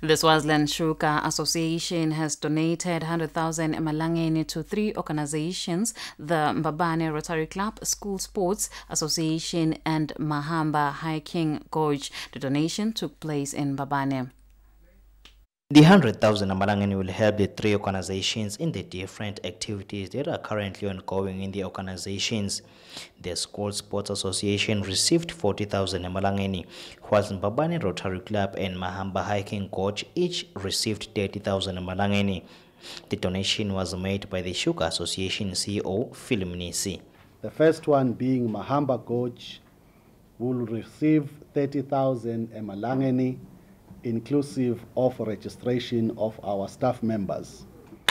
The Swaziland Sugar Association has donated 100,000 emalangeni to 3 organizations: the Mbabane Rotary Club, School Sports Association and Mahamba Hiking Gorge. The donation took place in Mbabane. The 100,000 emalangeni will help the 3 organizations in the different activities that are currently ongoing in the organizations. The School Sports Association received 40,000 emalangeni, whilst Mbabane Rotary Club and Mahamba Hiking Gorge each received 30,000 emalangeni. The donation was made by the Sugar Association CEO, Philimnisi. The first one being Mahamba Gorge will receive 30,000 emalangeni, inclusive of registration of our staff members.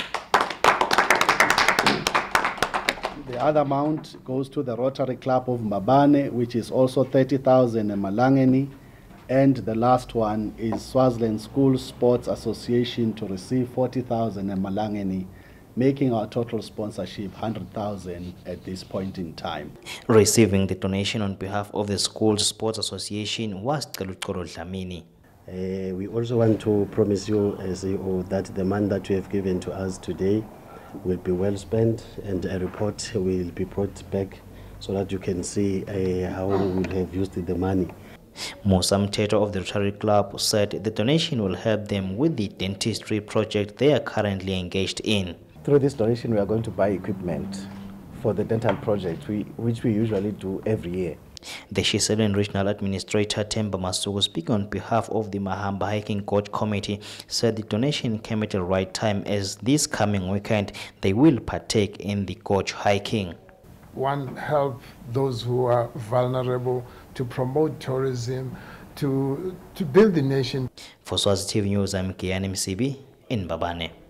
The other amount goes to the Rotary Club of Mbabane, which is also 30,000 emalangeni, and the last one is Swaziland School Sports Association to receive 40,000 emalangeni, making our total sponsorship 100,000 at this point in time. Receiving the donation on behalf of the School Sports Association was Kalutkoro Dlamini. We also want to promise you, CEO, that the money that you have given to us today will be well spent, and a report will be brought back so that you can see how we will have used the money. Musa Mteto of the Rotary Club said the donation will help them with the dentistry project they are currently engaged in. Through this donation, we are going to buy equipment for the dental project, which we usually do every year. The Swaziland Regional Administrator Temba Masuku, speaking on behalf of the Mahamba Hiking Gorge Committee, said the donation came at the right time, as this coming weekend they will partake in the gorge hiking. One, help those who are vulnerable, to promote tourism, to build the nation. For Swazi TV News, I'm Kiani Msibi in Mbabane.